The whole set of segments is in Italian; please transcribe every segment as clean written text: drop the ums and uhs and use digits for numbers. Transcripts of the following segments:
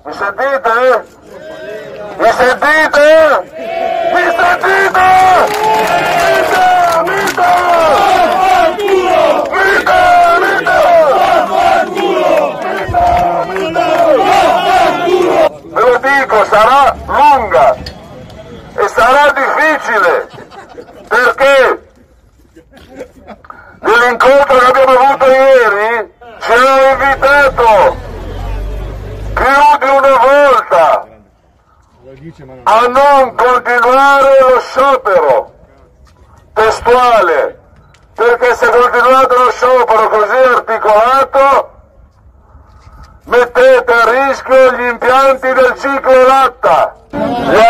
Mi sentite? Mi sentite? Mi sentite? Ve lo dico, sarà lunga e sarà difficile, perché nell'incontro che abbiamo avuto ieri ci hanno invitato più di una volta a non continuare lo sciopero testuale, perché se continuate lo sciopero così articolato mettete a rischio gli impianti del ciclo latta. Gli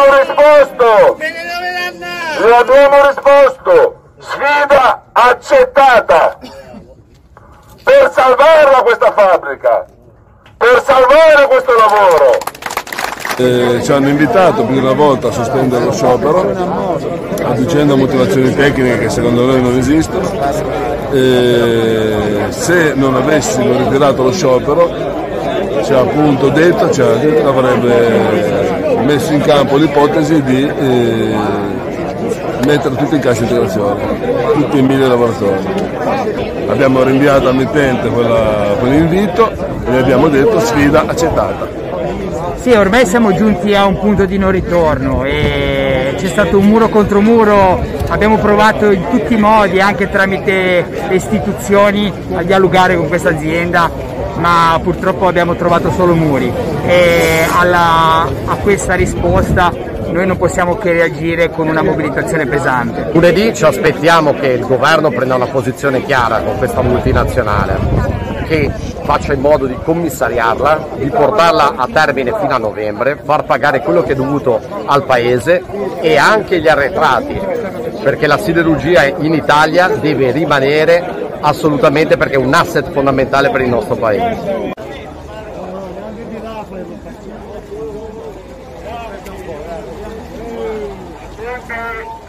abbiamo risposto, sfida accettata, per salvarla questa fabbrica, per salvare questo lavoro. Ci hanno invitato più di una volta a sospendere lo sciopero, adducendo motivazioni tecniche che secondo noi non esistono. Se non avessimo ritirato lo sciopero, ci ha appunto detto che avrebbe messo in campo l'ipotesi di mettere tutti in cassa integrazione, tutti i 1000 lavoratori. Abbiamo rinviato al mittente quell'invito e gli abbiamo detto sfida accettata. Sì, ormai siamo giunti a un punto di non ritorno e c'è stato un muro contro muro, abbiamo provato in tutti i modi, anche tramite le istituzioni, a dialogare con questa azienda, ma purtroppo abbiamo trovato solo muri e a questa risposta noi non possiamo che reagire con una mobilitazione pesante. Lunedì ci aspettiamo che il governo prenda una posizione chiara con questa multinazionale, che faccia in modo di commissariarla, di portarla a termine fino a novembre, far pagare quello che è dovuto al Paese e anche gli arretrati, perché la siderurgia in Italia deve rimanere assolutamente, perché è un asset fondamentale per il nostro Paese. Siete